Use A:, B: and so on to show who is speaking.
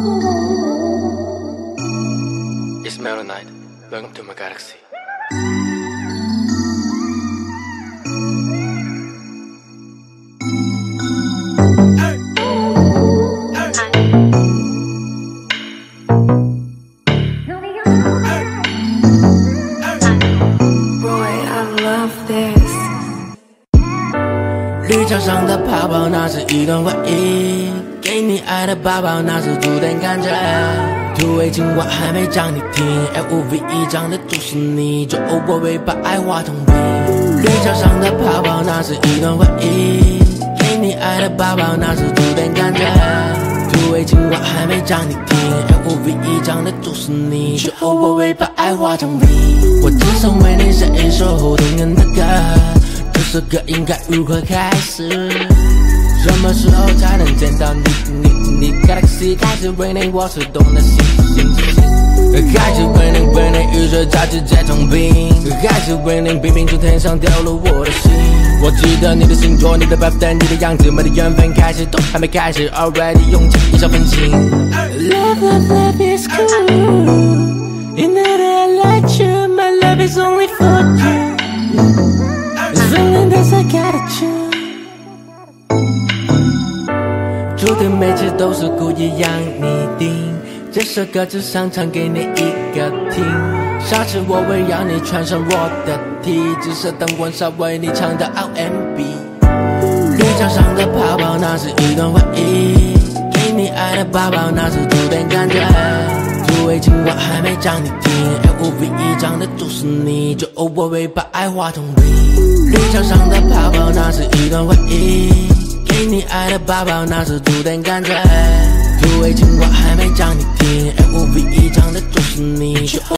A: It's Metal Night. Welcome to my galaxy.
B: Boy, I love this.
C: 绿桥上的泡泡，那是一段回忆。给你爱的抱抱，那是初恋感觉。土味情话还没讲你听 ，LOVE 讲的都是你，就我会把爱化成冰。绿桥上的泡泡，那是一段回忆。给你爱的抱抱，那是初恋感觉。土味情话还没讲你听 ，LOVE 讲的都是你，就我会把爱化成冰。我只想为你写一首好听的歌。这首歌应该如何开始？什么时候才能见到你 Galaxy 开始为你，我是懂得心，开始为你雨水加直接成冰，开始为你冰冰从天上掉落我的心。我记得你的星座，你的birthday，你的样子，没的缘分开始都还没开始 ，already 用尽一笑分心。Love, love, love is cool. You know that I like you, my love is only for you.As long as I gotta choose， 注定每次都是故意让你听，这首歌只想唱给你一个听。下次我会让你穿上我的 T， 紫色灯光下为你唱的 R&B。绿桥上的泡泡，那是一段回忆。给你爱的抱抱，那是初恋感觉。土味情话还没讲你听 ，LOVE 讲的都是你，就我会把爱化成冰。绿桥上的泡泡，那是一段回忆。给你爱的抱抱，那是初恋感觉。土味情话还没讲你听 ，LOVE 讲的都是你。